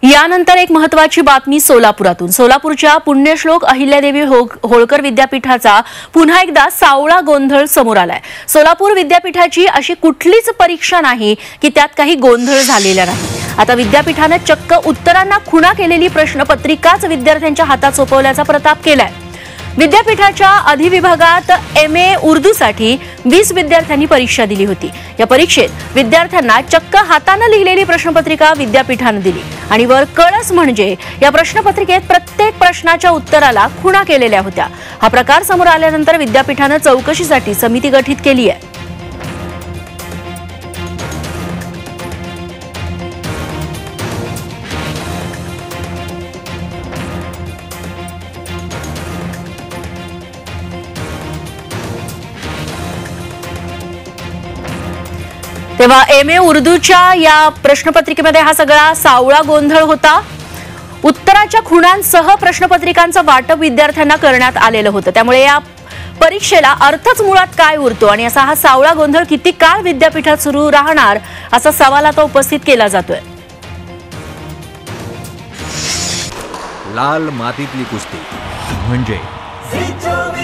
यानंतर एक महत्त्वाची बातमी सोलापुरातून। सोलापूरच्या पुण्यश्लोक अहिल्यादेवी होळकर विद्यापीठाचा पुन्हा एकदा सावळा गोंधळ समोर आलाय। सोलापूर विद्यापीठाची अशी कुठलीच परीक्षा नाही की त्यात काही गोंधळ झालेला नाही। आता विद्यापीठाने चक्क उत्तरांना खुणा केलेली प्रश्नपत्रिकाच विद्यार्थ्यांच्या हातात सोपवल्याचा प्रताप केलाय। विद्यापीठाच्या अधिविभागात MA उर्दूसाठी 20 विद्यार्थ्यांनी परीक्षा दिली होती। या परीक्षेत विद्यार्थ्यांना चक्क हाताने लिहिलेली प्रश्नपत्रिका विद्यापीठाने दिली आणि वर कळस म्हणजे या प्रश्नपत्रिकेत प्रत्येक प्रश्नाच्या उत्तराला खुणा केलेल्या होत्या। हा प्रकार समोर आल्यानंतर विद्यापीठाने चौकशीसाठी समिती गठीत केली आहे। तेव्हा MA उर्दूच्या या प्रश्नपत्रिकेमध्ये हा सगळा सावळा गोंधळ होता। उत्तराच्या खुणांसह प्रश्नपत्रिकांचं वाटप विद्यार्थ्यांना करण्यात आलेलं होतं। त्यामुळे या परीक्षेला अर्थच मुळात काय उरतो आणि असा हा सावळा गोंधळ किती काळ विद्यापीठात सुरू राहणार असा सवाल आता उपस्थित केला जातोय। लाल मातीतली कुस्ती म्हणजे